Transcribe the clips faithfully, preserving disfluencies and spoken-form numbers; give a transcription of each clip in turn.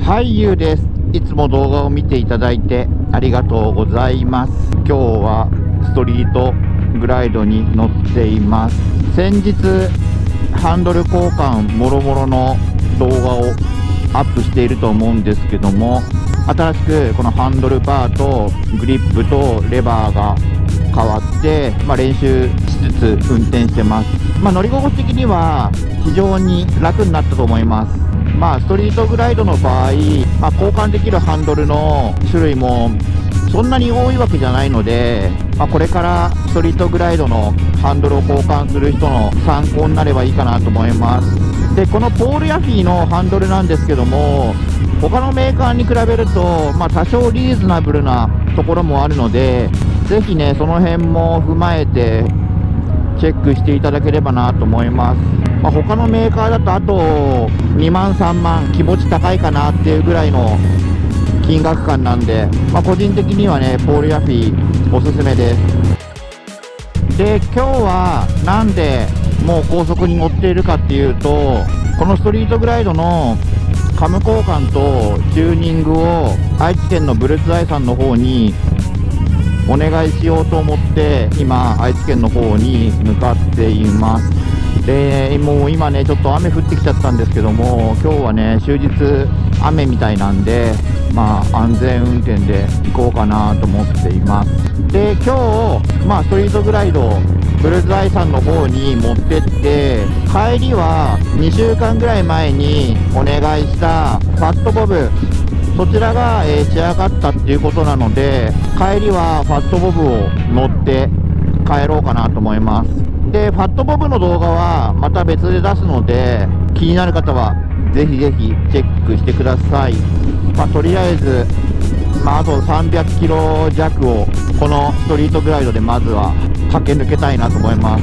はい、ゆうです。いつも動画を見ていただいてありがとうございます。今日はストリートグライドに乗っています。先日ハンドル交換もろもろの動画をアップしていると思うんですけども、新しくこのハンドルバーとグリップとレバーが変わって、まあ、練習しつつ運転してます。まあ、乗り心地的には非常に楽になったと思います。まあ、ストリートグライドの場合、まあ、交換できるハンドルの種類もそんなに多いわけじゃないので、まあ、これからストリートグライドのハンドルを交換する人の参考になればいいかなと思います。で、このポールヤフィーのハンドルなんですけども、他のメーカーに比べると、まあ、多少リーズナブルなところもあるので、ぜひね、その辺も踏まえてチェックしていただければなと思います。まあ、他のメーカーだとあとにまんさんまん気持ち高いかなっていうぐらいの金額感なんで、まあ、個人的にはねポールヤフィーおすすめです。で、今日はなんでもう高速に乗っているかっていうと、このストリートグライドのカム交換とチューニングを愛知県のブルズアイさんの方にお願いしようと思って今愛知県の方に向かっています。で、もう今ねちょっと雨降ってきちゃったんですけども、今日はね終日雨みたいなんで、まあ安全運転で行こうかなと思っています。で、今日まあストリートグライドブルズアイさんの方に持ってって、帰りはにしゅうかんぐらい前にお願いしたファットボブ、そちらが、えー、仕上がったっていうことなので、帰りはファットボブを乗って帰ろうかなと思います。で、ファットボブの動画はまた別で出すので、気になる方はぜひぜひチェックしてください。まあ、とりあえず、まあ、あとさんびゃくキロ弱をこのストリートグライドでまずは駆け抜けたいなと思います。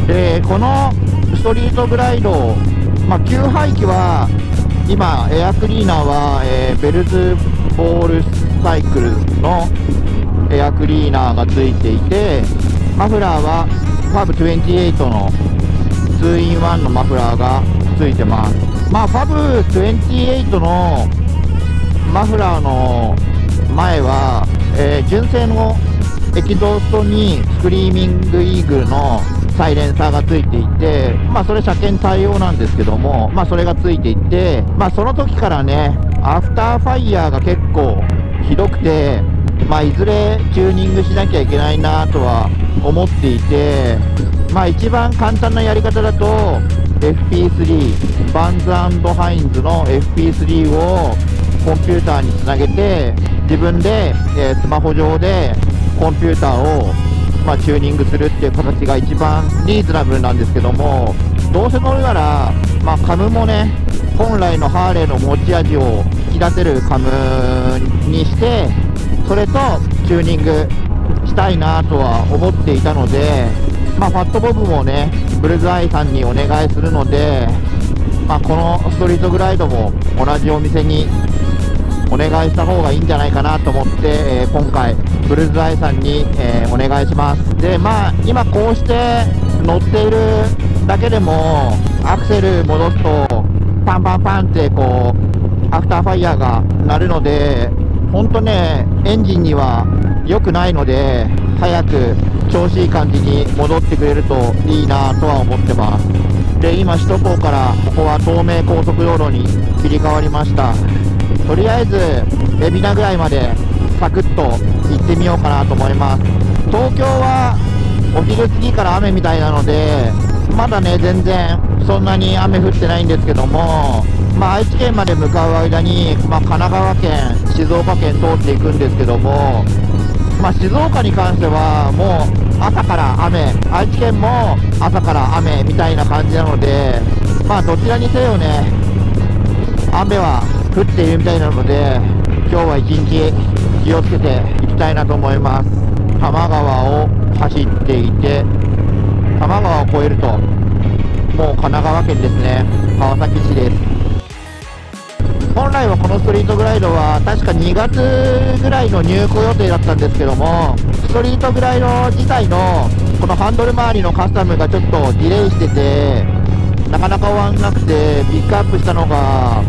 で、このストリートグライド、まあ、給排気は今エアクリーナーは、えー、ベルズボールサイクルのエアクリーナーがついていて、マフラーはファブにじゅうはちの ツーインワン のマフラーがついてます。まあ、ファブにじゅうはちのマフラーの前は、えー、純正のエキゾーストにスクリーミングイーグルのサイレンサーがついていて、まあそれ車検対応なんですけども、まあそれがついていて、まあその時からねアフターファイヤーが結構ひどくて、まあいずれチューニングしなきゃいけないなとは思っていて、まあ一番簡単なやり方だと エフピースリー バンズ&ハインズの エフピースリー をコンピューターにつなげて、自分で、えー、スマホ上でコンピューターをまあ、チューニングするっていう形が一番リーズナブルなんですけども、どうせ乗るなら、まあ、カムもね本来のハーレーの持ち味を引き出せるカムにして、それとチューニングしたいなとは思っていたので、まあ、ファットボブもねブルズアイさんにお願いするので、まあ、このストリートグライドも同じお店にお願いした方がいいんじゃないかなと思って、えー、今回ブルズアイさんに、えー、お願いします。で、まあ今こうして乗っているだけでもアクセル戻すとパンパンパンってこうアフターファイヤーが鳴るので、ほんとねエンジンには良くないので、早く調子いい感じに戻ってくれるといいなとは思ってます。で、今首都高からここは東名高速道路に切り替わりました。とりあえず海老名ぐらいまでサクッと行ってみようかなと思います。東京はお昼過ぎから雨みたいなので、まだね全然そんなに雨降ってないんですけども、まあ、愛知県まで向かう間に、まあ、神奈川県静岡県通っていくんですけども、まあ、静岡に関してはもう朝から雨、愛知県も朝から雨みたいな感じなので、まあどちらにせよね雨は降っているみたいなので、今日は一日気をつけていきたいなと思います。多摩川を走っていて、多摩川を越えるともう神奈川県ですね、川崎市です。本来はこのストリートグライドは確かにがつぐらいの入庫予定だったんですけども、ストリートグライド自体のこのハンドル周りのカスタムがちょっとディレイしてて、なかなか終わんなくて、ピックアップしたのが今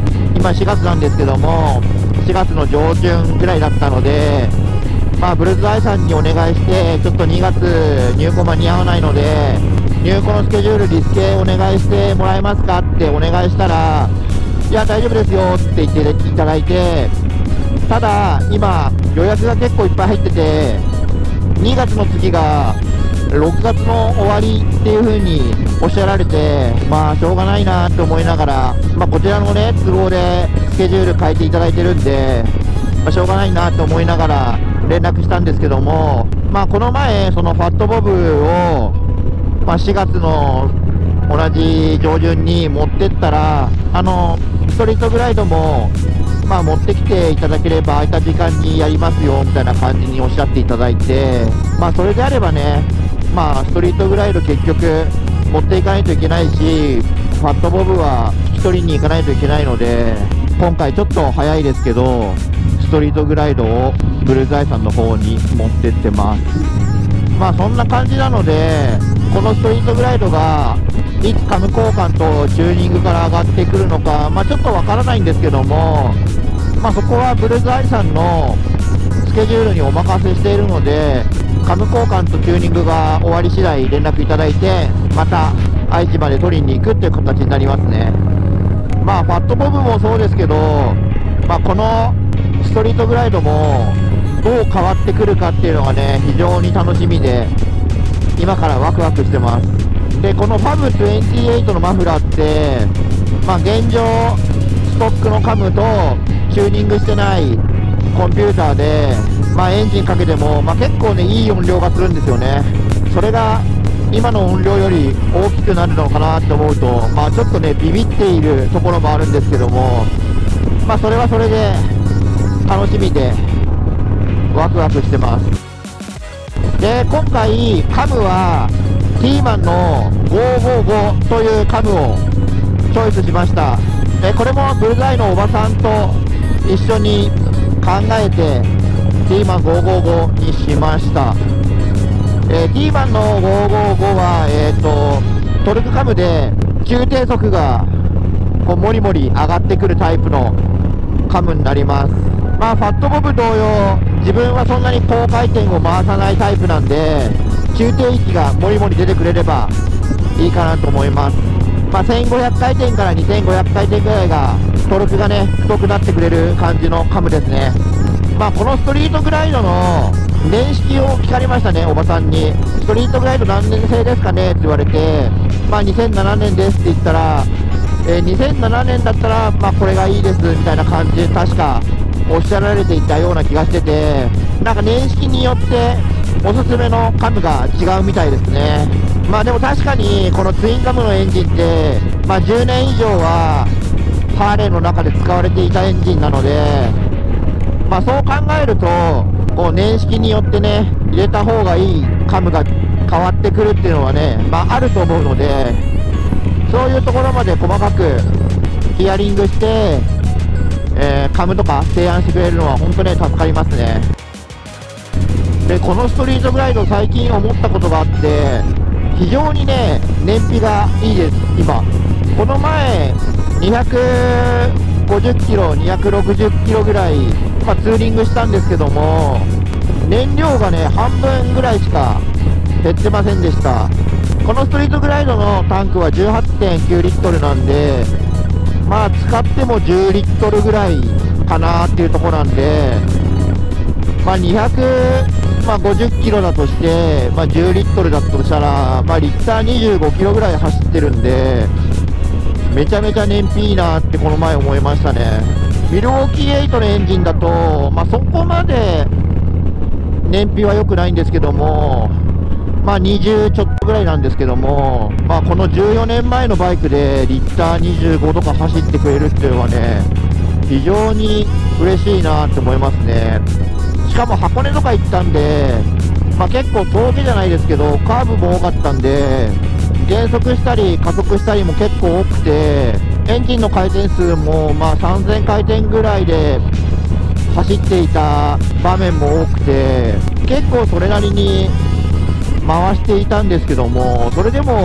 今しがつなんですけども、しがつの上旬ぐらいだったので、まあブルズアイさんにお願いして、ちょっとにがつ入庫間に合わないので、入庫のスケジュールリスケお願いしてもらえますかってお願いしたら、いや大丈夫ですよって言っていただいて、ただ今予約が結構いっぱい入ってて、にがつの次がろくがつの終わりっていう風におっしゃられて、まあしょうがないなと思いながら、まあこちらのね都合でスケジュール変えていただいてるんで、まあ、しょうがないなと思いながら連絡したんですけども、まあこの前そのファットボブを、まあ、しがつの同じ上旬に持ってったら、あのストリートグライドもまあ持ってきていただければ空いた時間にやりますよみたいな感じにおっしゃっていただいて、まあそれであればね、まあストリートグライド結局持っていかないといけないし、ファットボブは引き取りに行かないといけないので、今回ちょっと早いですけどストリートグライドをブルーズアイさんの方に持ってってます。まあそんな感じなので、このストリートグライドがいつカム交換とチューニングから上がってくるのか、まあ、ちょっとわからないんですけども、まあ、そこはブルーズアイさんのスケジュールにお任せしているので、カム交換とチューニングが終わり次第連絡いただいて、また愛知まで取りに行くっていう形になりますね。まあファットボブもそうですけど、まあ、このストリートグライドもどう変わってくるかっていうのがね、非常に楽しみで今からワクワクしてます。でこのファブにじゅうはちのマフラーって、まあ、現状ストックのカムとチューニングしてないコンピューターで、まあ、エンジンかけても、まあ、結構ねいい音量がするんですよね。それが今の音量より大きくなるのかなと思うと、まあ、ちょっとねビビっているところもあるんですけども、まあ、それはそれで楽しみでワクワクしてます。で今回カムはティーマンのごーごーごというカムをチョイスしました。えこれもブルザイのおばさんと一緒に考えてティーマンごーごーごにしました。えー、ティーマンのごーごーごは、えー、とトルクカムで中低速がこうもりもり上がってくるタイプのカムになります。まあファットボブ同様、自分はそんなに高回転を回さないタイプなんで、中低域がもりもり出てくれればいいかなと思います。まあ、せんごひゃく回転からにせんごひゃく回転ぐらいがトルクがね太くなってくれる感じのカムですね。まあこのストリートグライドの年式を聞かれましたね、おばさんに。ストリートグライド何年製ですかねって言われて、まあにせんななねんですって言ったら、えー、にせんななねんだったらまあこれがいいですみたいな感じで確かおっしゃられていたような気がしてて、なんか年式によっておすすめのカムが違うみたいですね。まあでも確かにこのツインカムのエンジンって、まあ、じゅうねん以上はハーレーの中で使われていたエンジンなので、まあそう考えるとこう年式によってね入れた方がいいカムが変わってくるっていうのはね、まああると思うので、そういうところまで細かくヒアリングして、えー、カムとか提案してくれるのは本当ね助かりますね。でこのストリートグライド最近思ったことがあって、非常にね燃費がいいです。今この前にひゃくごじゅっキロにひゃくろくじゅっキロぐらい、まあ、ツーリングしたんですけども、燃料がね半分ぐらいしか減ってませんでした。このストリートグライドのタンクは じゅうはちてんきゅうリットルなんで、まあ使ってもじゅうリットルぐらいかなっていうところなんで、まあにひゃくごじゅっキロだとして、まあ、じゅうリットルだとしたら、まあ、リッターにじゅうごキロぐらい走ってるんで、めちゃめちゃ燃費いいなってこの前思いましたね。ミルウォーキーエイトのエンジンだと、まあ、そこまで燃費は良くないんですけども、まあ、にじゅうちょっとぐらいなんですけども、まあ、このじゅうよねんまえのバイクでリッターにじゅうごとか走ってくれるっていうのはね、非常に嬉しいなって思いますね。しかも箱根とか行ったんで、まあ、結構峠じゃないですけどカーブも多かったんで、減速したり加速したりも結構多くて、エンジンの回転数もまあさんぜん回転ぐらいで走っていた場面も多くて、結構それなりに回していたんですけども、それでも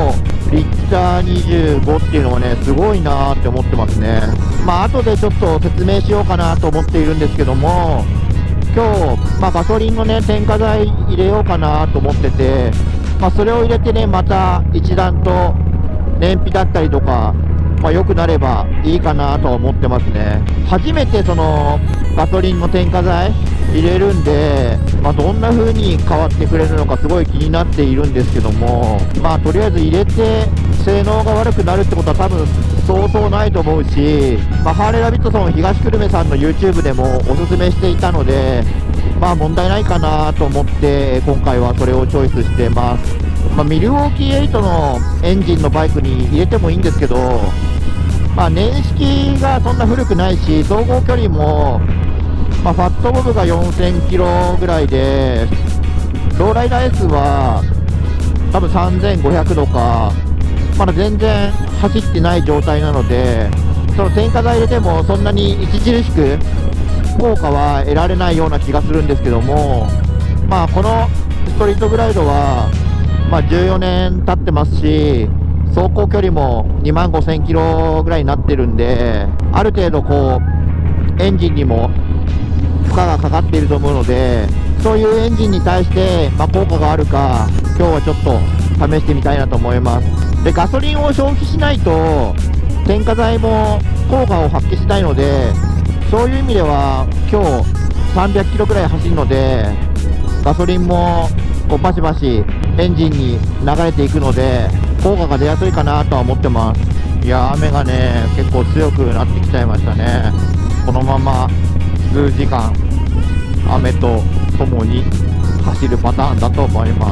リッターにじゅうごっていうのはね、すごいなーって思ってますね。まあ後でちょっと説明しようかなと思っているんですけども、今日、まあ、ガソリンのね、添加剤入れようかなと思ってて、まあ、それを入れてね、また一段と燃費だったりとか、まあ、良くなればいいかなとは思ってますね。初めてそのガソリンの添加剤入れるんで、まあ、どんな風に変わってくれるのかすごい気になっているんですけども、まあとりあえず入れて性能が悪くなるってことは多分そうそうないと思うし、まあ、ハーレーダビッドソン東久留米さんの YouTube でもおすすめしていたので、まあ問題ないかなと思って今回はそれをチョイスしてます。まあ、ミルウォーキーエイトのエンジンのバイクに入れてもいいんですけど、まあ、年式がそんな古くないし、走行距離も、まあ、ファットボブがよんせんキロぐらいで、ローライダー S は多分さんぜんごひゃくどか、まだ全然走ってない状態なので、その添加剤入れてもそんなに著しく効果は得られないような気がするんですけども、まあ、このストリートグライドは、まあ、じゅうよねん経ってますし、走行距離もにまんごせんキロぐらいになってるんで、ある程度こうエンジンにも負荷がかかっていると思うので、そういうエンジンに対して、まあ、効果があるか今日はちょっと試してみたいなと思います。でガソリンを消費しないと添加剤も効果を発揮しないので、そういう意味では今日さんびゃくキロぐらい走るので、ガソリンもこうバシバシエンジンに流れていくので効果が出やすいかなとは思ってます。いや雨がね結構強くなってきちゃいましたね。このまま数時間雨とともに走るパターンだと思います。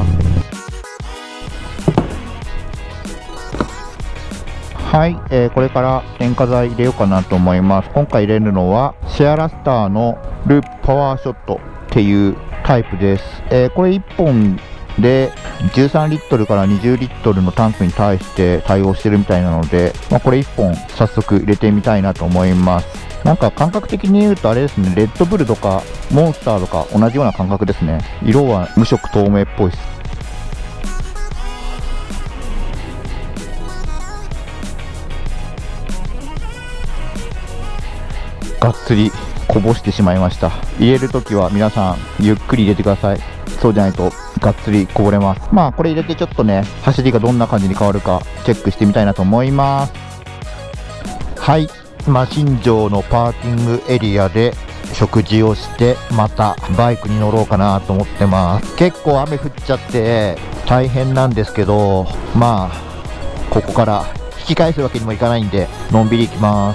はい、えー、これから添加剤入れようかなと思います。今回入れるのはシェアラスターのルパワーショットっていうタイプです。えー、これいっぽんでじゅうさんリットルからにじゅうリットルのタンクに対して対応してるみたいなので、まあ、これいっぽん早速入れてみたいなと思います。なんか感覚的に言うとあれですね、レッドブルとかモンスターとか同じような感覚ですね。色は無色透明っぽいです。がっつりこぼしてしまいました。入れるときは皆さんゆっくり入れてください。そうじゃないとがっつりこぼれます。まあこれ入れてちょっとね走りがどんな感じに変わるかチェックしてみたいなと思います。はい、今新庄のパーキングエリアで食事をしてまたバイクに乗ろうかなと思ってます。結構雨降っちゃって大変なんですけど、まあここから引き返すわけにもいかないんでのんびり行きます。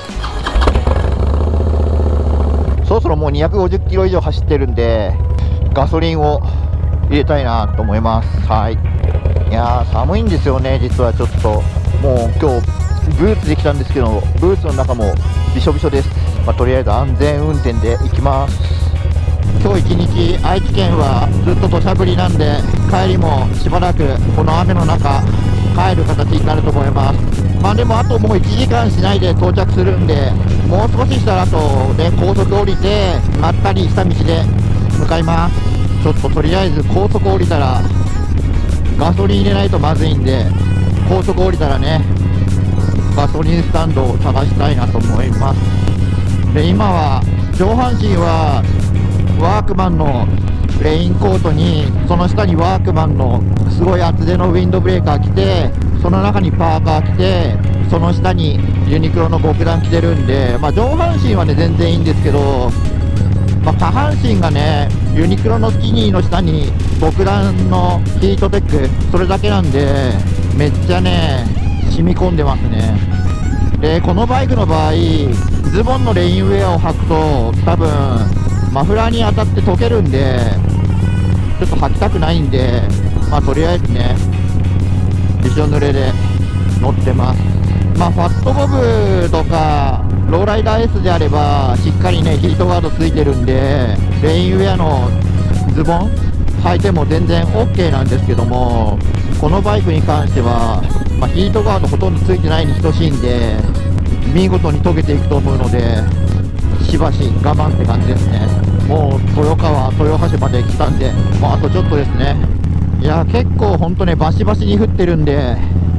そろそろもうにひゃくごじゅっキロ以上走ってるんでガソリンを入れたいなと思います。はい、いやー寒いんですよね。実はちょっともう今日ブーツで来たんですけど、ブーツの中もびしょびしょです。まあ、とりあえず安全運転で行きます。今日一日愛知県はずっと土砂降りなんで、帰りもしばらくこの雨の中帰る形になると思います。まあでもあともういちじかんしないで到着するんで、もう少ししたらあとね高速降りてまったりした道で向かいます。ちょっととりあえず高速降りたらガソリン入れないとまずいんで、高速降りたらねガソリンスタンドを探したいなと思います。で今は上半身はワークマンのレインコートに、その下にワークマンのすごい厚手のウィンドブレーカー着て、その中にパーカー着て、その下にユニクロの極暖着てるんで、まあ、上半身はね全然いいんですけど、まあ、下半身がねユニクロのスキニーの下に極暖のヒートテック、それだけなんでめっちゃね染み込んでますね。でこのバイクの場合ズボンのレインウェアを履くと多分マフラーに当たって溶けるんでちょっと履きたくないんで、まあとりあえずねびしょ濡れで乗ってます。まあファットボブとかローライダー S であればしっかりねヒートガードついてるんで、レインウェアのズボン履いても全然 OK なんですけども、このバイクに関しては、まあ、ヒートガードほとんどついてないに等しいんで見事に溶けていくと思うので、しばし我慢って感じですね。もう豊川豊橋まで来たんで、もうあとちょっとですね。いや結構ほんとねバシバシに降ってるんで、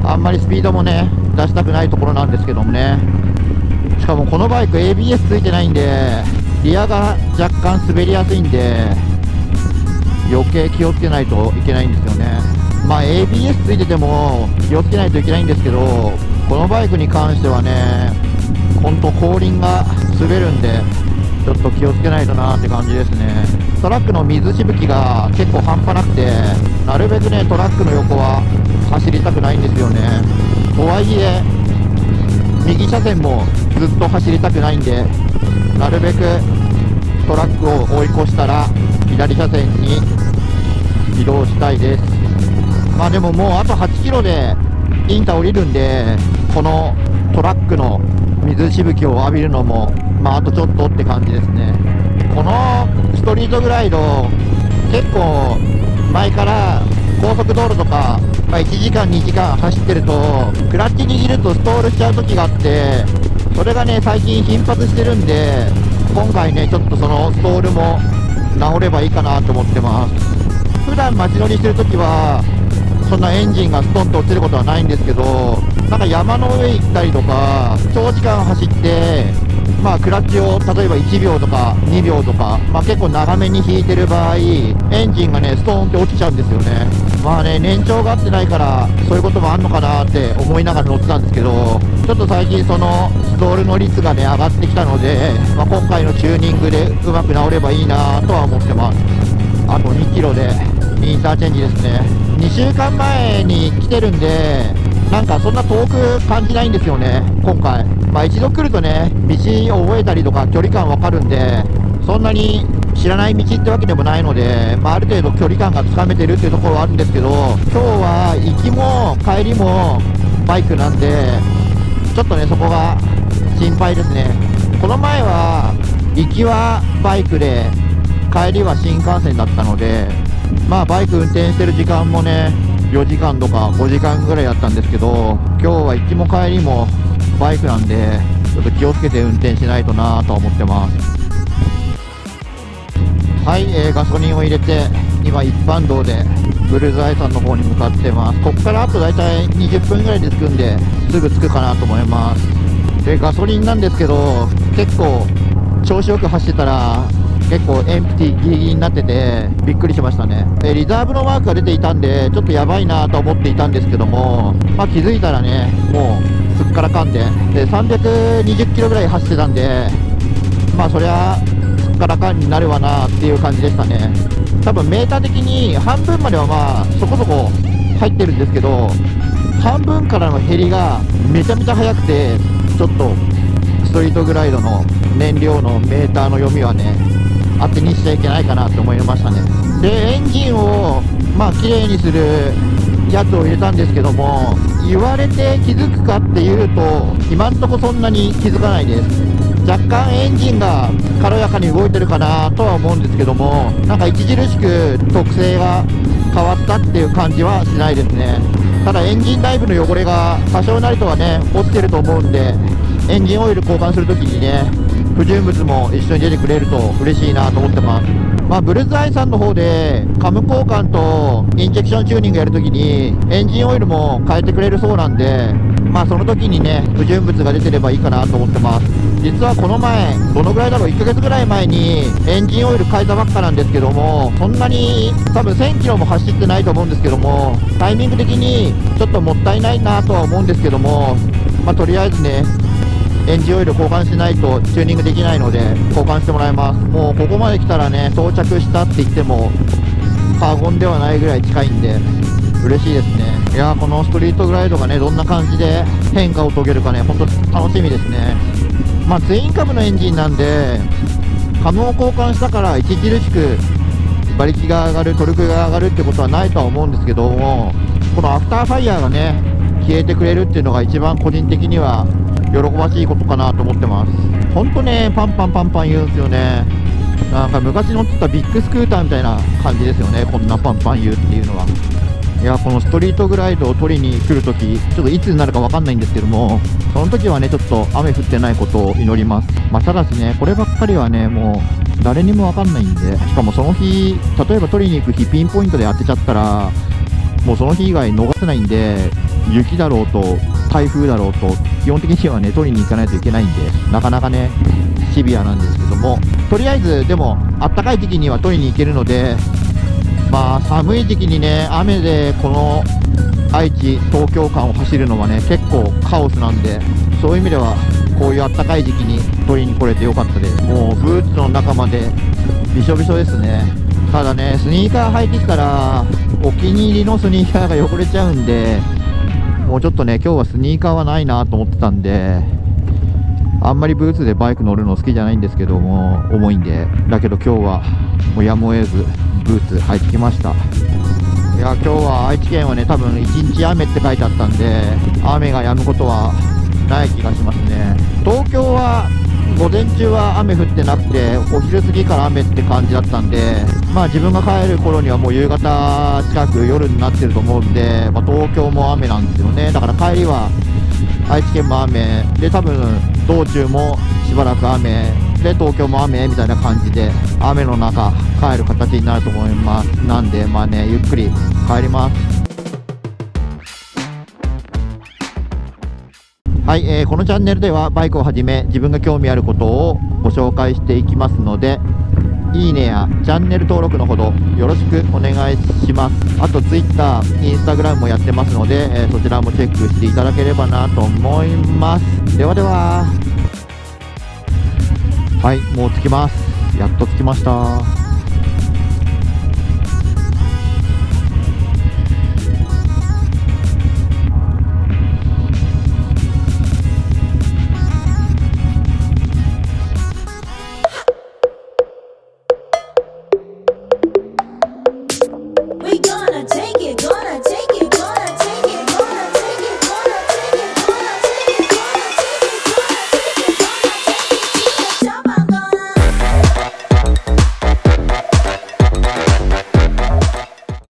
あんまりスピードもね出したくないところなんですけどもね。しかもこのバイク エービーエス ついてないんでリアが若干滑りやすいんで余計気をつけないといけないんですよね。まあ エービーエス ついてても気をつけないといけないんですけど、このバイクに関してはねほんと後輪が滑るんでちょっと気をつけないとなーって感じですね。トラックの水しぶきが結構半端なくて、なるべくねトラックの横は走りたくないんですよね。とはいえ右車線もずっと走りたくないんで、なるべくトラックを追い越したら左車線に移動したいです。まあでももうあとはちキロでインター降りるんで、このトラックの水しぶきを浴びるのもまああとちょっとって感じですね。このストリートグライド結構前から高速道路とか、まあ、いちじかんにじかん走ってるとクラッチ握るとストールしちゃう時があって、それがね最近頻発してるんで、今回ねちょっとそのストールも直ればいいかなと思ってます。普段街乗りしてる時はそんなエンジンがストンと落ちることはないんですけど、なんか山の上行ったりとか長時間走って、まあクラッチを例えばいちびょうとかにびょうとか、まあ、結構長めに引いてる場合エンジンがねストーンって落ちちゃうんですよね。まあね燃長が合ってないからそういうこともあんのかなって思いながら乗ってたんですけど、ちょっと最近そのストールの率がね上がってきたので、まあ、今回のチューニングでうまく直ればいいなとは思ってます。あとにキロでインターチェンジですね。にしゅうかんまえに来てるんでなんかそんな遠く感じないんですよね今回。まあ一度来るとね道を覚えたりとか距離感わかるんで、そんなに知らない道ってわけでもないので、まあ、ある程度距離感がつかめてるっていうところはあるんですけど、今日は行きも帰りもバイクなんでちょっとねそこが心配ですね。この前は行きはバイクで帰りは新幹線だったので、まあバイク運転してる時間もねよじかんとかごじかんぐらいやったんですけど、今日は行きも帰りもバイクなんでちょっと気をつけて運転しないとなと思ってます。はい、えー、ガソリンを入れて今一般道でブルズアイさんの方に向かってます。ここからあとだいたいにじゅっぷんぐらいで着くんですぐ着くかなと思います。でガソリンなんですけど結構調子よく走ってたら結構エンプティギリギリになっててびっくりしましたね。えリザーブのマークが出ていたんでちょっとやばいなと思っていたんですけども、まあ、気づいたらねもうすっからかんででさんびゃくにじゅっキロぐらい走ってたんで、まあそりゃすっからかんになるわなっていう感じでしたね。多分メーター的に半分まではまあそこそこ入ってるんですけど、半分からの減りがめちゃめちゃ速くて、ちょっとストリートグライドの燃料のメーターの読みはね当てにしちゃいけないかなと思いましたね。でエンジンをまあ綺麗にするやつを入れたんですけども、言われて気づくかっていうと今んとこそんなに気づかないです。若干エンジンが軽やかに動いてるかなとは思うんですけども、なんか著しく特性が変わったっていう感じはしないですね。ただエンジン内部の汚れが多少なりとはね落ちてると思うんで、エンジンオイル交換するときにね不純物も一緒に出てくれると嬉しいなと思ってます。まあ、ブルズアイさんの方でカム交換とインジェクションチューニングやるときにエンジンオイルも変えてくれるそうなんで、まあその時にね不純物が出てればいいかなと思ってます。実はこの前どのぐらいだろういっかげつぐらい前にエンジンオイル変えたばっかなんですけども、そんなに多分せんキロも走ってないと思うんですけども、タイミング的にちょっともったいないなとは思うんですけども、まあとりあえずねエンジンオイル交換しないとチューニングできないので交換してもらいます。もうここまで来たらね到着したって言っても過言ではないぐらい近いんで嬉しいですね。いやーこのストリートグライドがねどんな感じで変化を遂げるかね本当楽しみですね。まあツインカムのエンジンなんでカムを交換したから著しく馬力が上がるトルクが上がるってことはないとは思うんですけども、このアフターファイヤーがね消えてくれるっていうのが一番個人的には喜ばしいことかなと思ってます。ほんとねパンパンパンパン言うんですよね。なんか昔乗ってたビッグスクーターみたいな感じですよね、こんなパンパン言うっていうのは。いやこのストリートグライドを取りに来るときちょっといつになるかわかんないんですけども、その時はねちょっと雨降ってないことを祈ります。まあ、ただしねこればっかりはねもう誰にもわかんないんで、しかもその日例えば取りに行く日ピンポイントで当てちゃったらもうその日以外逃せないんで、雪だろうと台風だろうと基本的にはね取りに行かないといけないんで、なかなかねシビアなんですけども、とりあえずでもあったかい時期には取りに行けるので、まあ寒い時期にね雨でこの愛知東京間を走るのはね結構カオスなんで、そういう意味ではこういうあったかい時期に取りに来れてよかったです。もうブーツの中までびしょびしょですね。ただねスニーカー履いてきたらお気に入りのスニーカーが汚れちゃうんで、もうちょっとね今日はスニーカーはないなと思ってたんで、あんまりブーツでバイク乗るの好きじゃないんですけども、重いんで。だけど今日はもうやむを得ずブーツ履いてきました。いや今日は愛知県はね多分いちにち雨って書いてあったんで、雨が止むことはない気がしますね。東京は午前中は雨降ってなくて、お昼過ぎから雨って感じだったんで、まあ自分が帰る頃にはもう夕方近く夜になってると思うんで、まあ、東京も雨なんですよね。だから帰りは愛知県も雨で、多分道中もしばらく雨で、東京も雨みたいな感じで、雨の中帰る形になると思います。なんでまあねゆっくり帰ります。はい、えー、このチャンネルではバイクをはじめ自分が興味あることをご紹介していきますので、いいねやチャンネル登録のほどよろしくお願いします。あと Twitter、Instagram もやってますので、えー、そちらもチェックしていただければなと思います。ではでは、はい、もう着きます。やっと着きました。